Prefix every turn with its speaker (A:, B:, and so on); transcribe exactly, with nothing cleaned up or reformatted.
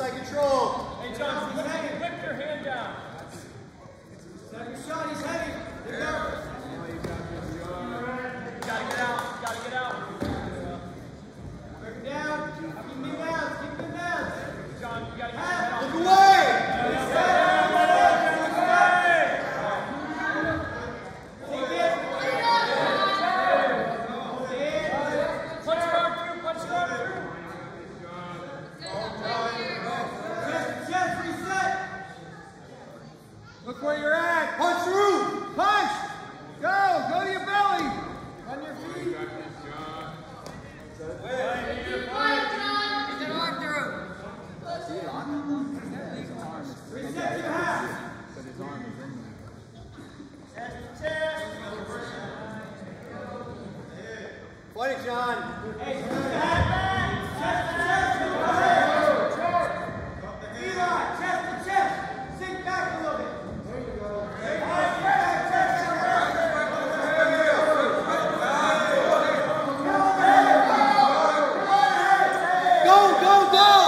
A: Inside control.
B: Hey, John, whip, whip your hand down.
C: Second shot, he's heavy. There you go.
B: Gotta get out, gotta get out.
C: Break it down. Keep me down, keep me down.
B: John, you gotta get your head off.
A: Look away!
C: Take it.
B: Punch your arm through, punch your arm through.
C: Chest, chest, reset.
D: Look where you're at.
A: Punch through!
D: Punch. Go. Go to your belly.
C: On your feet. Reset your half.
A: Fight it, John.
C: Hey, chest to head. Chest to chest. Eli, chest to chest. Sink back a little bit. There you go. Hey, chest, chest, chest.
A: Go, go, go!